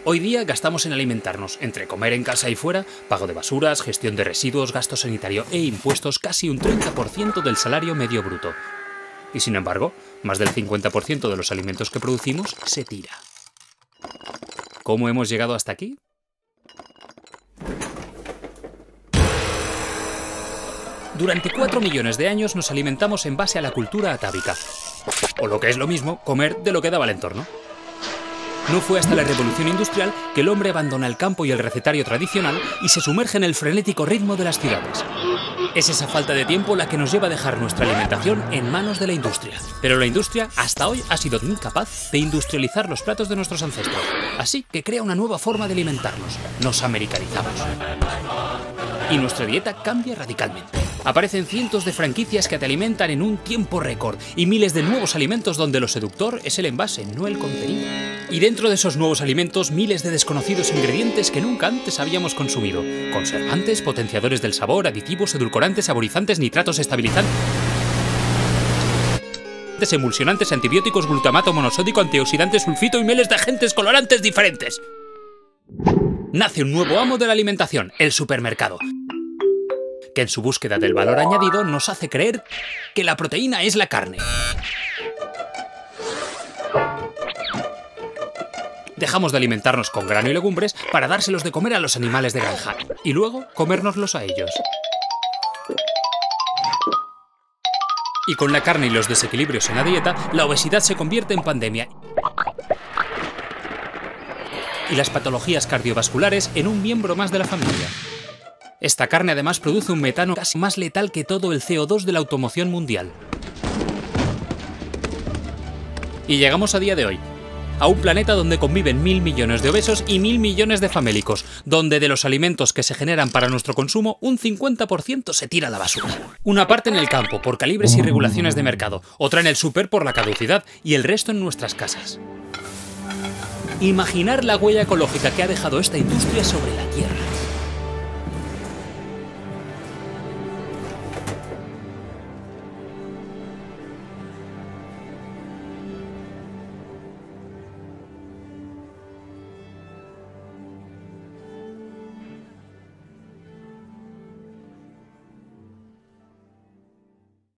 Hoy día gastamos en alimentarnos, entre comer en casa y fuera, pago de basuras, gestión de residuos, gasto sanitario e impuestos, casi un 30% del salario medio bruto. Y sin embargo, más del 50% de los alimentos que producimos se tira. ¿Cómo hemos llegado hasta aquí? Durante 4 millones de años nos alimentamos en base a la cultura atávica. O lo que es lo mismo, comer de lo que daba el entorno. No fue hasta la revolución industrial que el hombre abandona el campo y el recetario tradicional y se sumerge en el frenético ritmo de las ciudades. Es esa falta de tiempo la que nos lleva a dejar nuestra alimentación en manos de la industria. Pero la industria hasta hoy ha sido incapaz de industrializar los platos de nuestros ancestros. Así que crea una nueva forma de alimentarnos. Nos americanizamos. Y nuestra dieta cambia radicalmente. Aparecen cientos de franquicias que te alimentan en un tiempo récord y miles de nuevos alimentos donde lo seductor es el envase, no el contenido. Y dentro de esos nuevos alimentos, miles de desconocidos ingredientes que nunca antes habíamos consumido. Conservantes, potenciadores del sabor, aditivos, edulcorantes, saborizantes, nitratos, estabilizantes, emulsionantes, antibióticos, glutamato monosódico, antioxidantes, sulfito y miles de agentes colorantes diferentes. Nace un nuevo amo de la alimentación, el supermercado, que en su búsqueda del valor añadido nos hace creer que la proteína es la carne. Dejamos de alimentarnos con grano y legumbres para dárselos de comer a los animales de granja y luego comérnoslos a ellos. Y con la carne y los desequilibrios en la dieta, la obesidad se convierte en pandemia y las patologías cardiovasculares en un miembro más de la familia. Esta carne además produce un metano casi más letal que todo el CO2 de la automoción mundial. Y llegamos a día de hoy, a un planeta donde conviven 1.000 millones de obesos y 1.000 millones de famélicos, donde de los alimentos que se generan para nuestro consumo, un 50% se tira a la basura. Una parte en el campo, por calibres y regulaciones de mercado, otra en el súper por la caducidad y el resto en nuestras casas. Imaginar la huella ecológica que ha dejado esta industria sobre la Tierra.